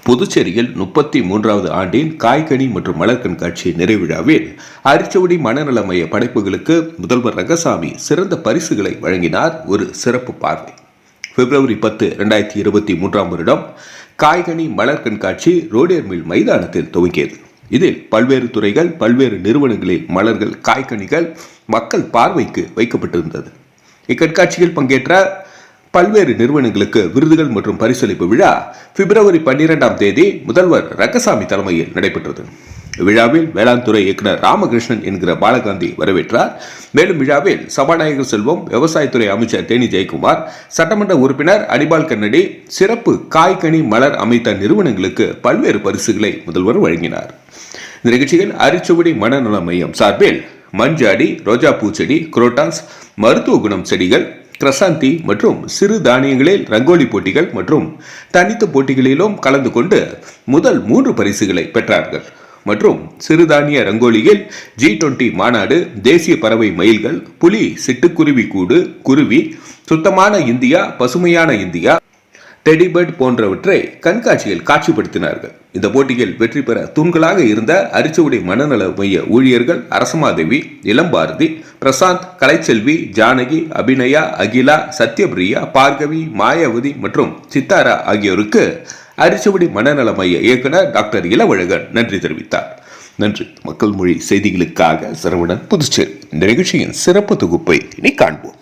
புதுச்சேரியில் 33வது ஆண்டின் காய்கனி மற்றும் மலர் கண்காட்சி நிறைவு விழாவில் அரிச்சுவடி மனநலமய படைப்புகளுக்கு முதல்வர் ரங்கசாமி சிறந்த பரிசுகளை வழங்கினார். ஒரு சிறப்பு பார்வை. பிப்ரவரி 10, 2023 வருடம் காய்கனி மலர் கண்காட்சி ரோடியர் மில் மைதானத்தில் துவங்கியது. இதில் பல்வேறு துறைகள், பல்வேறு நிறுவனங்களில் மலர்கள், காய்கனிகள் மக்கள் பார்வைக்கு வைக்கப்பட்டிருந்தது. இக்கண்காட்சியில் பங்கேற்ற பல்வேறு நிறுவனங்களுக்கு விருதுகள் மற்றும் பரிசளிப்பு விழா பிப்ரவரி 12 முதல்வர் ரங்கசாமி தலைமையில் நடைபெற்றது. விழாவில் வேளாண் துறை இயக்குனர் ராமகிருஷ்ணன் என்கிற பாலகாந்தி வரவேற்றார். மேலும் விழாவில் சபாநாயகர் செல்வம், விவசாயத்துறை அமைச்சர் தேனி ஜெயக்குமார், சட்டமன்ற உறுப்பினர் அனிபால் கன்னடி, சிறப்பு காய்கனி மலர் அமைத்த நிறுவனங்களுக்கு பல்வேறு பரிசுகளை முதல்வர் வழங்கினார். இந்த நிகழ்ச்சியில் அரிச்சுவடி மனநல மையம் சார்பில் மஞ்சாடி, ரோஜா பூச்செடி, குரோட்டான்ஸ், மருத்துவ குணம் செடிகள், கிரசாந்தி மற்றும் சிறு தானியங்களில் ரங்கோலி போட்டிகள் மற்றும் தனித்த போட்டிகளிலும் கலந்து கொண்டு முதல் 3 பரிசுகளை பெற்றார்கள். மற்றும் சிறுதானிய ரங்கோலியில் G20 மாநாடு, தேசிய பறவை மயில்கள், புலி, சிட்டுக்குருவி கூடு, குருவி, சுத்தமான இந்தியா, பசுமையான இந்தியா, டெடிபர்ட் போன்றவற்றை கண்காட்சியில் காட்சிப்படுத்தினார்கள். இந்த போட்டியில் வெற்றி பெற தூண்களாக இருந்த அரிச்சுவடி மனநல மைய ஊழியர்கள் அரசமாதேவி, இளம்பாரதி, பிரசாந்த், கலைச்செல்வி, ஜானகி, அபிநயா, அகிலா, சத்யபிரியா, பார்கவி, மாயாவதி மற்றும் சித்தாரா ஆகியோருக்கு அரிச்சுவடி மனநல மைய இயக்குனர் டாக்டர் இளவழகன் நன்றி தெரிவித்தார். நன்றி. மக்கள் மொழி செய்திகளுக்காக சரவணன், புதுச்சேரி. இந்த நிகழ்ச்சியின் சிறப்பு தொகுப்பை இனி காண்போம்.